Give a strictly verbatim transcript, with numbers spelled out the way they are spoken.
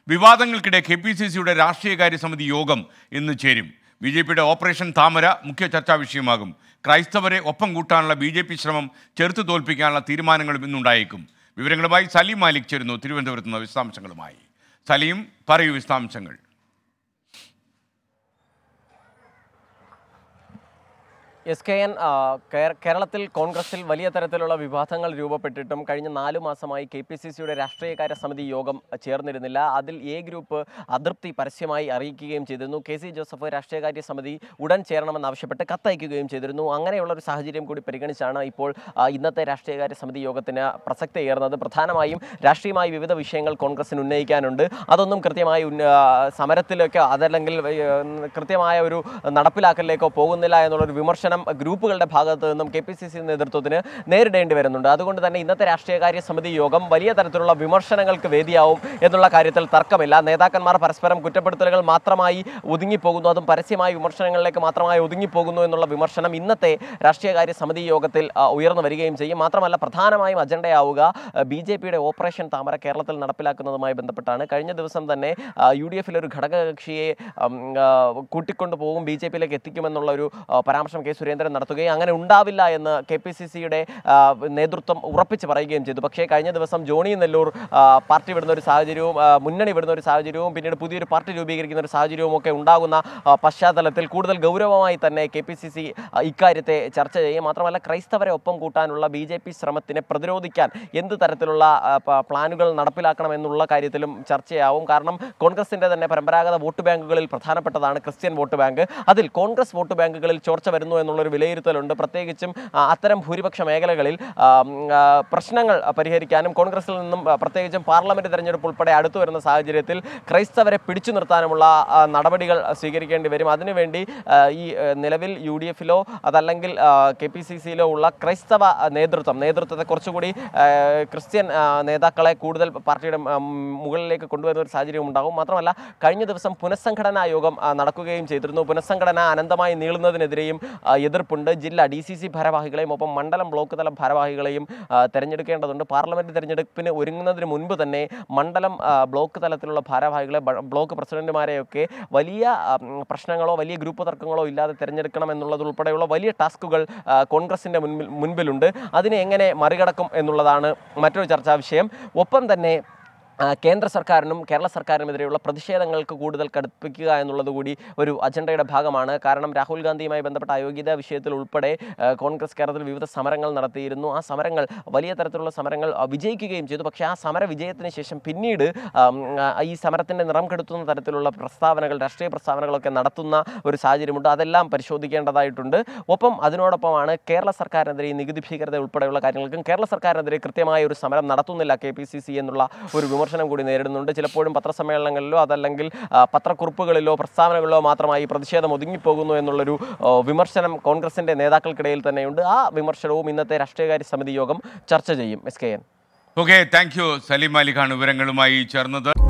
വിവാദങ്ങൾക്കിടെ K P C സിയുടെ രാഷ്ട്രീയകാര്യ സമിതി യോഗം ഇന്ന് ചേരും. ബി ജെ പിയുടെ ഓപ്പറേഷൻ താമര മുഖ്യ ചർച്ചാ വിഷയമാകും. ക്രൈസ്തവരെ ഒപ്പം കൂട്ടാനുള്ള ബി ജെ പി ശ്രമം ചെറുത്തു തോൽപ്പിക്കാനുള്ള തീരുമാനങ്ങളും ഇന്നുണ്ടായേക്കും. വിവരങ്ങളുമായി സലീം മാലിക് ചേരുന്നു തിരുവനന്തപുരത്ത് നിന്ന് വിശദാംശങ്ങളുമായി. സലീം, പറയൂ വിശദാംശങ്ങൾ. എസ് കെ എൻ കേരളത്തിൽ കോൺഗ്രസിൽ വലിയ തരത്തിലുള്ള വിവാദങ്ങൾ രൂപപ്പെട്ടിട്ടും കഴിഞ്ഞ നാലു മാസമായി കെ പി സി സിയുടെ രാഷ്ട്രീയകാര്യ സമിതി യോഗം ചേർന്നിരുന്നില്ല. അതിൽ എ ഗ്രൂപ്പ് അതൃപ്തി പരസ്യമായി അറിയിക്കുകയും ചെയ്തിരുന്നു. കെ സി ജോസഫ് രാഷ്ട്രീയകാര്യ സമിതി ഉടൻ ചേരണമെന്നാവശ്യപ്പെട്ട് കത്തയക്കുകയും ചെയ്തിരുന്നു. അങ്ങനെയുള്ള ഒരു സാഹചര്യം കൂടി പരിഗണിച്ചാണ് ഇപ്പോൾ ഇന്നത്തെ രാഷ്ട്രീയകാര്യ സമിതി യോഗത്തിന് പ്രസക്തിയേറുന്നത്. പ്രധാനമായും രാഷ്ട്രീയമായി വിവിധ വിഷയങ്ങൾ കോൺഗ്രസിന് ഉന്നയിക്കാനുണ്ട്. അതൊന്നും കൃത്യമായി സമരത്തിലേക്കോ അതല്ലെങ്കിൽ കൃത്യമായ ഒരു നടപ്പിലാക്കലിലേക്കോ പോകുന്നില്ല എന്നുള്ളൊരു വിമർശനം ഗ്രൂപ്പുകളുടെ ഭാഗത്ത് നിന്നും കെ പി സി സി നേതൃത്വത്തിന് നേരിടേണ്ടി വരുന്നുണ്ട്. അതുകൊണ്ട് തന്നെ ഇന്നത്തെ രാഷ്ട്രീയകാര്യ സമിതി യോഗം വലിയ തരത്തിലുള്ള വിമർശനങ്ങൾക്ക് വേദിയാവും എന്നുള്ള കാര്യത്തിൽ തർക്കമില്ല. നേതാക്കന്മാർ പരസ്പരം കുറ്റപ്പെടുത്തലുകൾ മാത്രമായി ഒതുങ്ങിപ്പോകുന്നു, അതും പരസ്യമായ വിമർശനങ്ങളിലേക്ക് മാത്രമായി ഒതുങ്ങിപ്പോകുന്നു എന്നുള്ള വിമർശനം ഇന്നത്തെ രാഷ്ട്രീയകാര്യ സമിതി യോഗത്തിൽ ഉയർന്നു വരികയും ചെയ്യും. മാത്രമല്ല പ്രധാനമായും അജണ്ടയാവുക ബി ജെ പിയുടെ ഓപ്പറേഷൻ താമര കേരളത്തിൽ നടപ്പിലാക്കുന്നതുമായി ബന്ധപ്പെട്ടാണ്. കഴിഞ്ഞ ദിവസം തന്നെ യു ഡി എഫിലൊരു ഘടകകക്ഷിയെ കൂട്ടിക്കൊണ്ടു പോകും, ബി ജെ പിയിലേക്ക് എത്തിക്കുമെന്നുള്ള ഒരു പരാമർശം കെ സുരേന്ദ്രൻ നടത്തുകയും അങ്ങനെ ഉണ്ടാവില്ല എന്ന് കെ പി സി സിയുടെ നേതൃത്വം ഉറപ്പിച്ച് പറയുകയും ചെയ്തു. പക്ഷേ കഴിഞ്ഞ ദിവസം ജോണി നെല്ലൂർ പാർട്ടി വിടുന്ന ഒരു സാഹചര്യവും മുന്നണി വിടുന്ന ഒരു സാഹചര്യവും പിന്നീട് പുതിയൊരു പാർട്ടി രൂപീകരിക്കുന്ന ഒരു സാഹചര്യവും ഒക്കെ ഉണ്ടാകുന്ന പശ്ചാത്തലത്തിൽ കൂടുതൽ ഗൗരവമായി തന്നെ കെ പി സി സി ഇക്കാര്യത്തെ ചർച്ച ചെയ്യും. മാത്രമല്ല ക്രൈസ്തവരെ ഒപ്പം കൂട്ടാനുള്ള ബി ജെ പി ശ്രമത്തിനെ പ്രതിരോധിക്കാൻ എന്ത് തരത്തിലുള്ള പ്ലാനുകൾ നടപ്പിലാക്കണമെന്നുള്ള കാര്യത്തിലും ചർച്ചയാവും. കാരണം കോൺഗ്രസിൻ്റെ തന്നെ പരമ്പരാഗത വോട്ട് ബാങ്കുകളിൽ പ്രധാനപ്പെട്ടതാണ് ക്രിസ്ത്യൻ വോട്ട് ബാങ്ക്. അതിൽ കോൺഗ്രസ് വോട്ട് ബാങ്കുകളിൽ ചോർച്ച വരുന്നു എന്നുള്ളൊരു വിലയിരുത്തലുണ്ട്. പ്രത്യേകിച്ചും അത്തരം ഭൂരിപക്ഷ മേഖലകളിൽ പ്രശ്നങ്ങൾ പരിഹരിക്കാനും കോൺഗ്രസിൽ നിന്നും പ്രത്യേകിച്ചും പാർലമെന്റ് തെരഞ്ഞെടുപ്പ് ഉൾപ്പെടെ അടുത്തു വരുന്ന സാഹചര്യത്തിൽ ക്രൈസ്തവരെ പിടിച്ചു നിർത്താനുമുള്ള നടപടികൾ സ്വീകരിക്കേണ്ടി വരും. അതിനുവേണ്ടി ഈ നിലവിൽ യു ഡി എഫിലോ അതല്ലെങ്കിൽ കെ പി സി സിയിലോ ഉള്ള ക്രൈസ്തവ നേതൃത്വം നേതൃത്വത്തെ കുറച്ചുകൂടി ക്രിസ്ത്യൻ നേതാക്കളെ കൂടുതൽ പാർട്ടിയുടെ മുകളിലേക്ക് കൊണ്ടുവരുന്ന ഒരു സാഹചര്യം ഉണ്ടാകും. മാത്രമല്ല കഴിഞ്ഞ ദിവസം പുനഃസംഘടനാ യോഗം നടക്കുകയും ചെയ്തിരുന്നു. പുനഃസംഘടന അനന്തമായി നീളുന്നതിനെതിരെയും എതിർപ്പുണ്ട്. ജില്ലാ ഡി സി സി ഭാരവാഹികളെയും ഒപ്പം മണ്ഡലം ബ്ലോക്ക് തല ഭാരവാഹികളെയും തെരഞ്ഞെടുക്കേണ്ടതുണ്ട്. പാർലമെന്റ് തെരഞ്ഞെടുപ്പിന് ഒരുങ്ങുന്നതിന് മുൻപ് തന്നെ മണ്ഡലം ബ്ലോക്ക് തലത്തിലുള്ള ഭാരവാഹികളെ ബ്ലോക്ക് പ്രസിഡന്റുമാരെയൊക്കെ വലിയ പ്രശ്നങ്ങളോ വലിയ ഗ്രൂപ്പ് തർക്കങ്ങളോ ഇല്ലാതെ തെരഞ്ഞെടുക്കണം എന്നുള്ളതുൾപ്പെടെയുള്ള വലിയ ടാസ്കുകൾ കോൺഗ്രസിൻ്റെ മുൻപിൽ മുൻപിലുണ്ട്. അതിനെ എങ്ങനെ മറികടക്കും എന്നുള്ളതാണ് മറ്റൊരു ചർച്ചാ വിഷയം. ഒപ്പം തന്നെ കേന്ദ്ര സർക്കാരിനും കേരള സർക്കാരിനുമെതിരെയുള്ള പ്രതിഷേധങ്ങൾക്ക് കൂടുതൽ കടുപ്പിക്കുക എന്നുള്ളത് കൂടി ഒരു അജണ്ടയുടെ ഭാഗമാണ്. കാരണം രാഹുൽ ഗാന്ധിയുമായി ബന്ധപ്പെട്ട അയോഗ്യതാ വിഷയത്തിൽ ഉൾപ്പെടെ കോൺഗ്രസ് കേരളത്തിൽ വിവിധ സമരങ്ങൾ നടത്തിയിരുന്നു. ആ സമരങ്ങൾ വലിയ തരത്തിലുള്ള സമരങ്ങൾ വിജയിക്കുകയും ചെയ്തു. പക്ഷേ ആ സമര വിജയത്തിന് ശേഷം പിന്നീട് ഈ സമരത്തിൻ്റെ നിറം കെടുത്തുന്ന തരത്തിലുള്ള പ്രസ്താവനകൾ രാഷ്ട്രീയ പ്രസ്താവനകളൊക്കെ നടത്തുന്ന ഒരു സാഹചര്യമുണ്ട്. അതെല്ലാം പരിശോധിക്കേണ്ടതായിട്ടുണ്ട്. ഒപ്പം അതിനോടൊപ്പമാണ് കേരള സർക്കാരിനെതിരെ ഈ നികുതി ഭീകരത ഉൾപ്പെടെയുള്ള കാര്യങ്ങൾക്കും കേരള സർക്കാരിനെതിരെ കൃത്യമായ ഒരു സമരം നടത്തുന്നില്ല കെ പി സി സി എന്നുള്ള ഒരു വിമർശനം കൂടി നേരിടുന്നുണ്ട്. ചിലപ്പോഴും പത്രസമ്മേളനങ്ങളിലോ അതല്ലെങ്കിൽ പത്രക്കുറിപ്പുകളിലോ പ്രസ്താവനകളിലോ മാത്രമായി പ്രതിഷേധം ഒതുങ്ങിപ്പോകുന്നു എന്നുള്ളൊരു വിമർശനം കോൺഗ്രസിൻ്റെ നേതാക്കൾക്കിടയിൽ തന്നെയുണ്ട്. ആ വിമർശനവും ഇന്നത്തെ രാഷ്ട്രീയകാര്യ സമിതി യോഗം ചർച്ച ചെയ്യും. S K N. Okay, thank you. Saleem മാലിക്കാണ് വിവരങ്ങളുമായി ചേർന്നത്.